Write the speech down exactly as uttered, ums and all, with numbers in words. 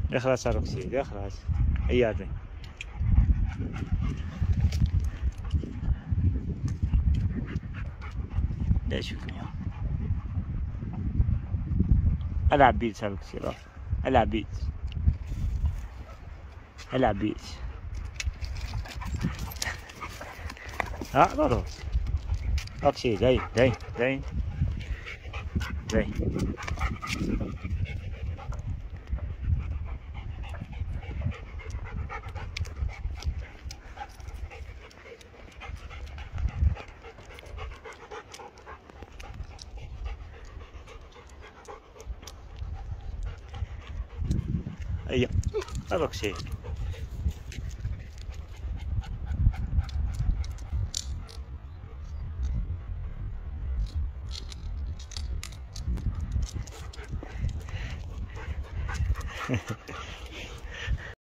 اخلص يا روكسي اخلص. عيادي لا شوفني العب بيت يا روكسي. روح العب بيت العب بيت. ها روح روكسي جاي جاي جاي جاي. ايوه روكسي